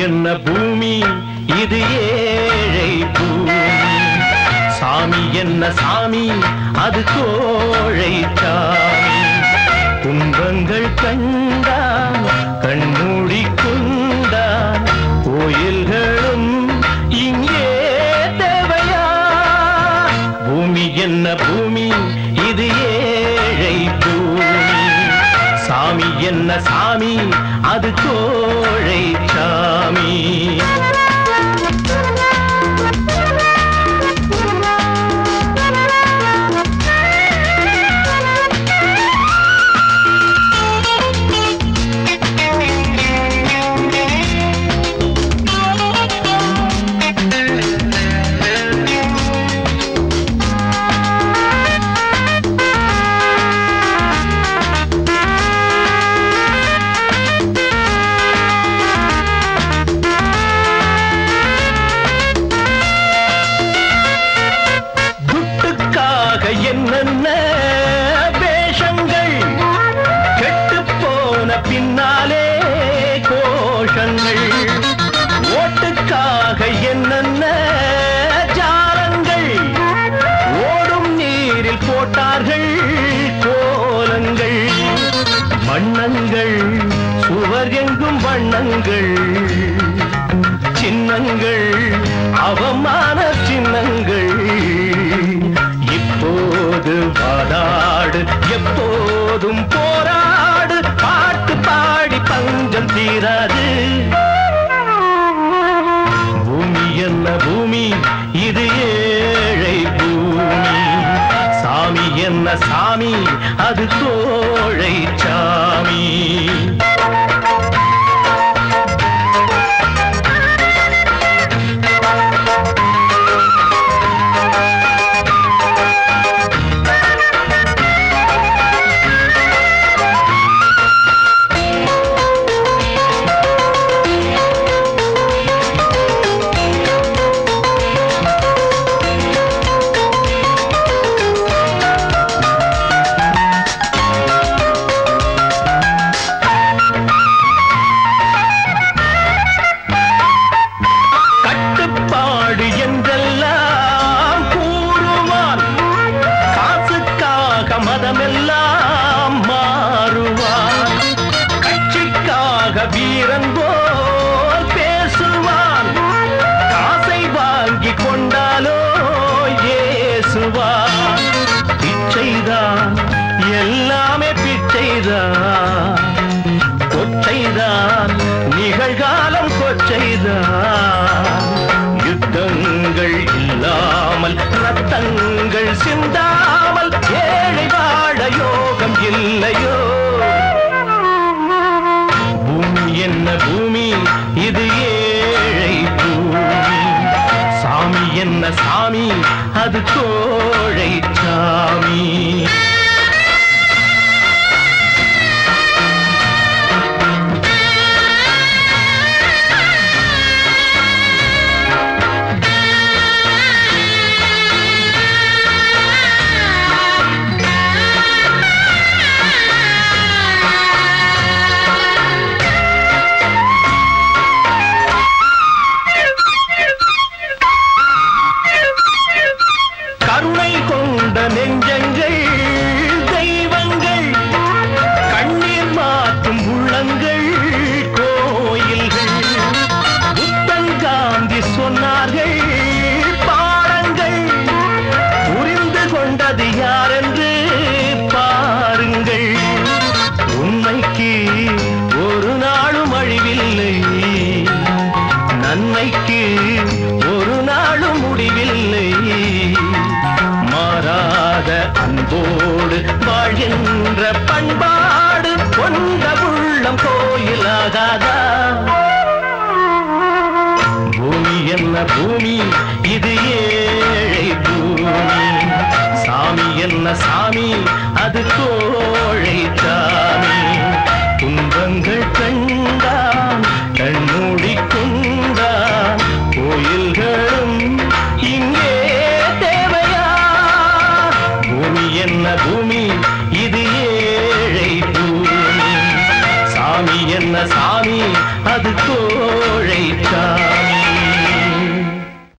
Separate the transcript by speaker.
Speaker 1: என்ன பூமி இது ஏழை பூமி சாமி என்ன சாமி அது கோழை சாமி துன்பங்கள் கண்டான் கண்மூடி கொண்டான் கோயில்களும் இங்கே தேவையா பூமி என்ன பூமி இது ஏழை பூமி சாமி என்ன சாமி அது கோழை சாமி என்னென்ன வேஷங்கள் கெட்டு போன பின்னாலே கோஷங்கள் ஓட்டுக்காக என்னென்ன ஜாலங்கள் ஓடும் நீரில் போட்டார்கள் கோலங்கள் வண்ணங்கள் சுவர் எங்கும் வண்ணங்கள் சின்னங்கள் அவமான சின்னங்கள் இப்போது வாதாடு எப்போதும் போராடு பாட்டு பாடி பஞ்சம் தீராது பூமி என்ன பூமி இது ஏழை பூமி சாமி என்ன சாமி அது கோழை சாமி மதமெல்லாம் மாறுவான் கட்சிக்காக வீரன் போல் பேசுவான் காசை வாங்கி கொண்டாலோ ஏசுவான் பிச்சைதான் எல்லாமே பிச்சைதான் கொச்சைதான் நிகழ்காலம் கொச்சைதான் யுத்தங்கள் இல்லாமல் ரத்தங்கள் சிந்தாமல் ஏழை வாழ யோகம் இல்லையோ பூமி என்ன பூமி இது ஏழை பூமி சாமி என்ன சாமி அது கோழை சாமி கருணை கொண்ட நெஞ்சங்கள் தெய்வங்கள் கண்ணீர் மாற்றும் உள்ளங்கள் கோயில்கள் புத்தன் காந்தி சொன்னார்கள் பாடங்கள் புரிந்து கொண்டது யாரென்று பாருங்கள் உண்மைக்கு ஒரு நாளும் அழிவில்லை நன்மைக்கு ஒரு நாளும் முடிவில்லை மாறாத அன்போடு வாழ்கின்ற பண்பாடு கொண்ட உள்ளம் கோயிலாகாதா பூமி என்ன பூமி இது ஏழை பூமி சாமி என்ன சாமி அது கோழை சாமி துன்பங்கள் கண்டான் கண்மூடி கொண்டான் கோயில்களும் இங்கே தேவையா பூமி என்ன பூமி இது ஏழை பூமி சாமி என்ன என்ன சாமி அது கோழை